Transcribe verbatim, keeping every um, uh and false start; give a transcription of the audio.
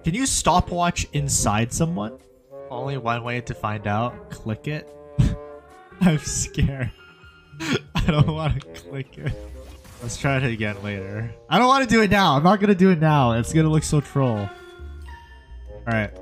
Can you stopwatch inside someone? Only one way to find out. Click it. I'm scared. I don't want to click it. Let's try it again later. I don't want to do it now. I'm not going to do it now. It's going to look so troll. Alright.